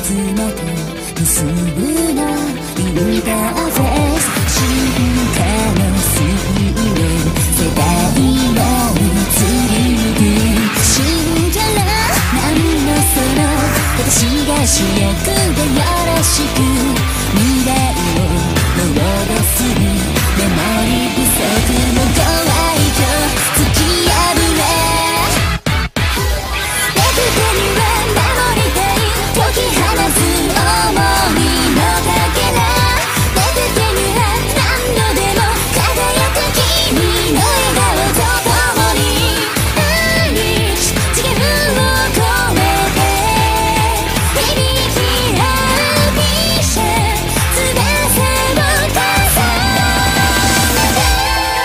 つめて結ぶのインターフェース進化の水面世代は移りゆく信じらなんのその私が主役でよろしく未来をロードするメモリ不足のご愛嬌突き破れ手には守りたい解き放つ想いのかけら手には何度でも輝く君の笑顔と共に次元を超えて響き合う汽車翼を重ねて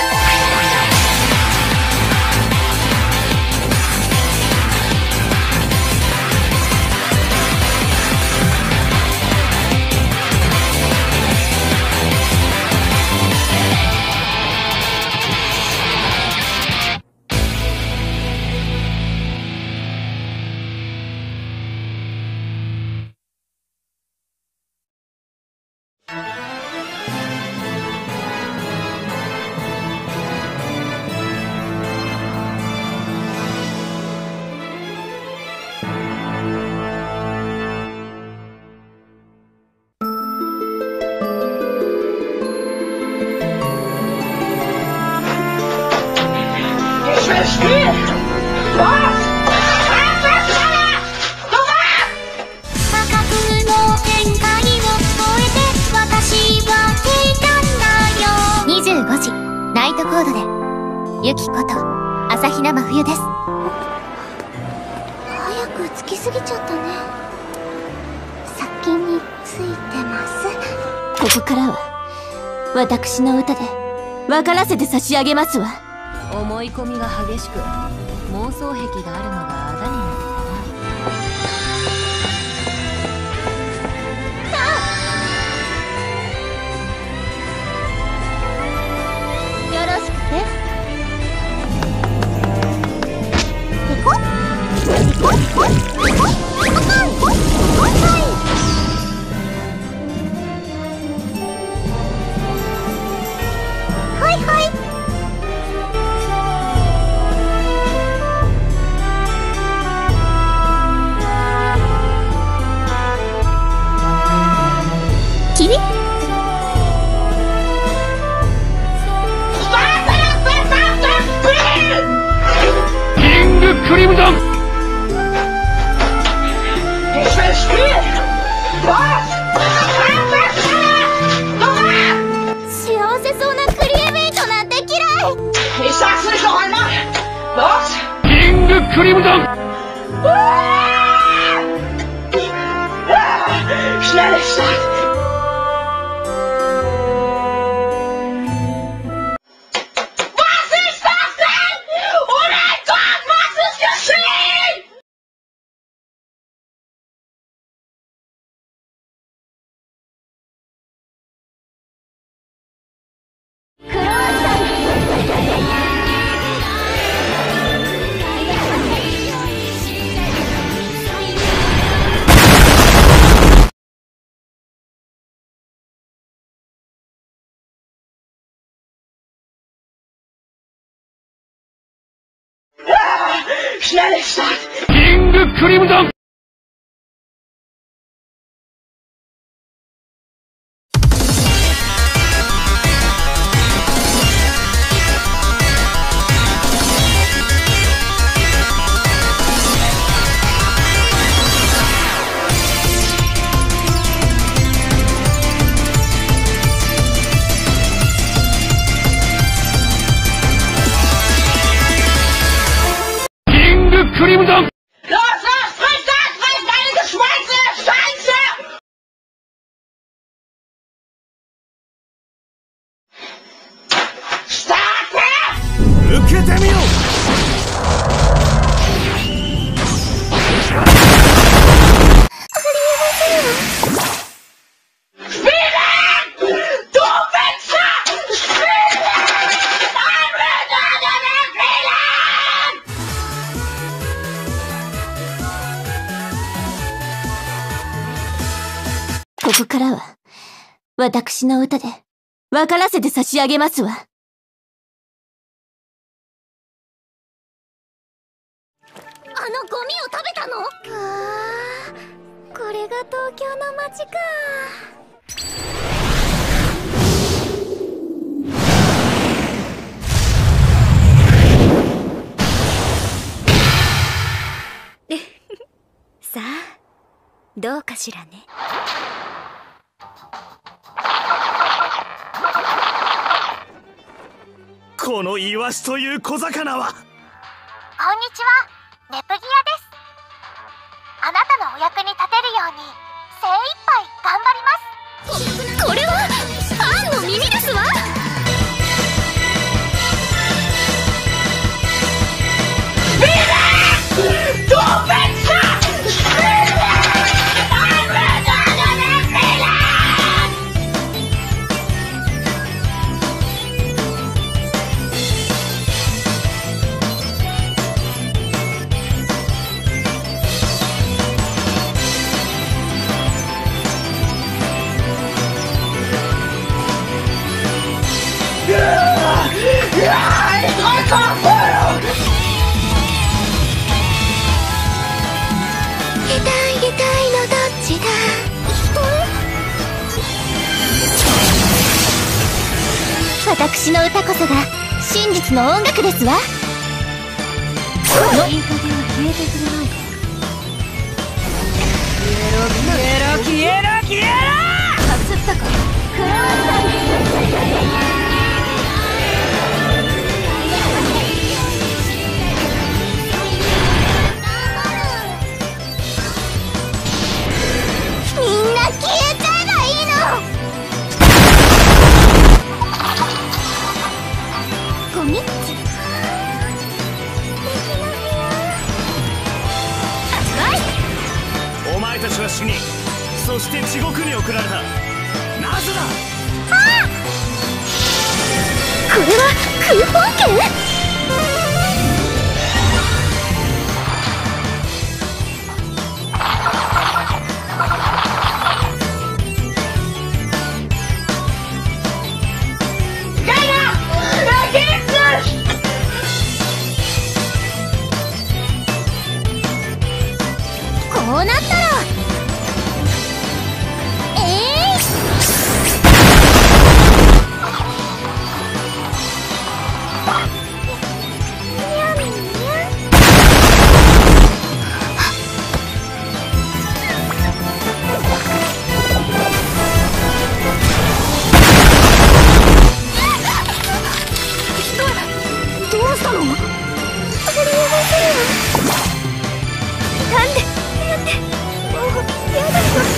ナイトコードでユキこと朝比奈真冬です。早く着きすぎちゃったね。先についてます。ここからは私の歌で分からせて差し上げますわ。 思い込みが激しく妄想癖があるのがあだになってクリムゾン幸せそうなクリエメイトなんて嫌い。 キングクリムゾンキングクリムゾンクリムゾン受けてみよう。 ここからは、私の歌で、分からせて差し上げますわ。 あのゴミを食べたの？ これが東京の街か。 さあ、どうかしらね。 このイワシという小魚は。 こんにちは、ネプギアです。あなたのお役に立てるように精一杯頑張ります。 これはパンの耳ですわ。 私の歌こそが真実の音楽ですわ。 いい加減消えてくれないか。消えろかすったか。 みんな消えちゃえばいいの。ゴミッチ。 お前たちは死に、そして地獄に送られた。なぜだ。 これはクーポン券？こうなったらどうしたの？ありえませんよ。なんでやってもうやだよ。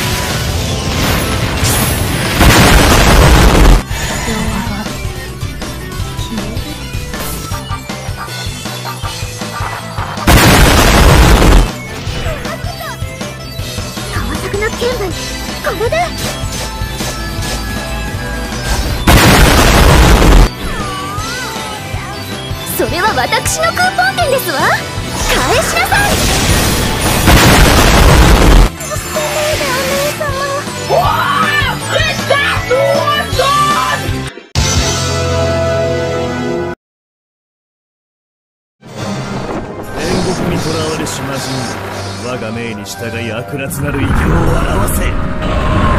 川作の剣舞、これだ。それは私のクーポン券ですわ。返しなさい。 煉獄に囚われし魔人、我が命に従い悪辣なる異形を表せ。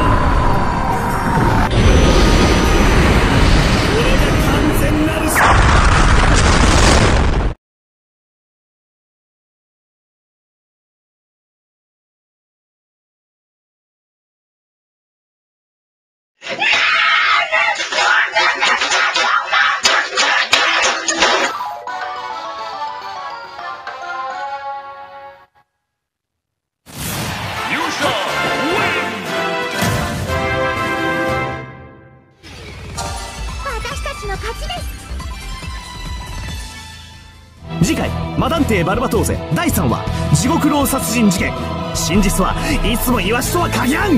次回「魔探偵バルバトーゼ」第3話「地獄牢殺人事件」。真実はいつもイワシとは限らん。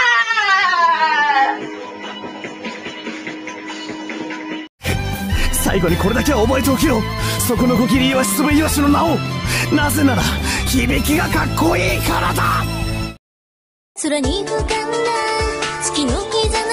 最最後にこれだけは覚えておけよ。そこのコキリイワシ粒イワシの名を。なぜなら響きがかっこいいからだ。 空に浮かんだ月の刻